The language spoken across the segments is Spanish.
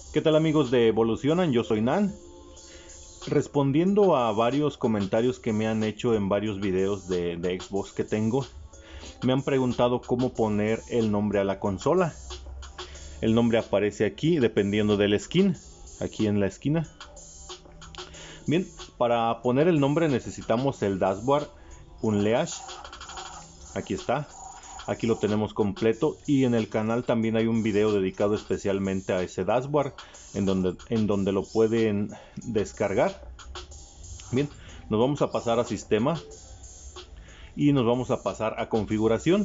¿Qué tal amigos de Evolucionan? Yo soy Nan. Respondiendo a varios comentarios que me han hecho en varios videos de Xbox que tengo, me han preguntado cómo poner el nombre a la consola. El nombre aparece aquí dependiendo del skin, aquí en la esquina. Bien, para poner el nombre necesitamos el dashboard Unleash. Aquí está. Aquí lo tenemos completo y en el canal también hay un video dedicado especialmente a ese dashboard en donde lo pueden descargar. Bien, nos vamos a pasar a sistema y nos vamos a pasar a configuración.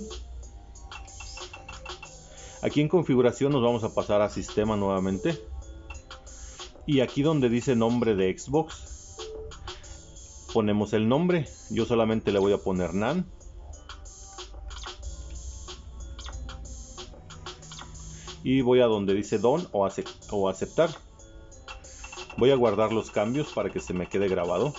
Aquí en configuración nos vamos a pasar a sistema nuevamente y aquí donde dice nombre de Xbox ponemos el nombre. Yo solamente le voy a poner Nan. Y voy a donde dice Done o aceptar. Voy a guardar los cambios para que se me quede grabado.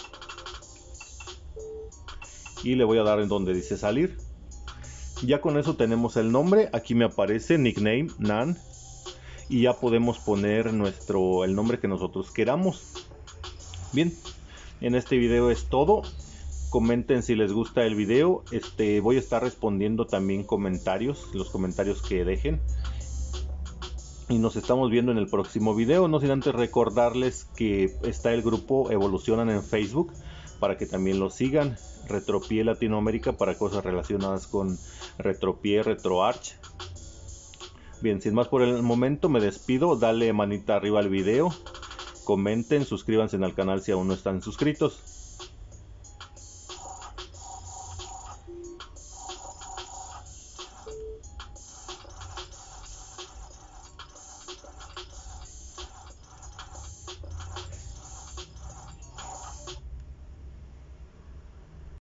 Y le voy a dar en donde dice salir. Ya con eso tenemos el nombre. Aquí me aparece nickname Nan. Y ya podemos poner el nombre que nosotros queramos. Bien, en este video es todo. Comenten si les gusta el video. Voy a estar respondiendo también comentarios, los comentarios que dejen. Y nos estamos viendo en el próximo video. No sin antes recordarles que está el grupo Evolucionan en Facebook para que también lo sigan. Retropie Latinoamérica para cosas relacionadas con Retropie, RetroArch. Bien, sin más por el momento me despido. Dale manita arriba al video. Comenten, suscríbanse al canal si aún no están suscritos.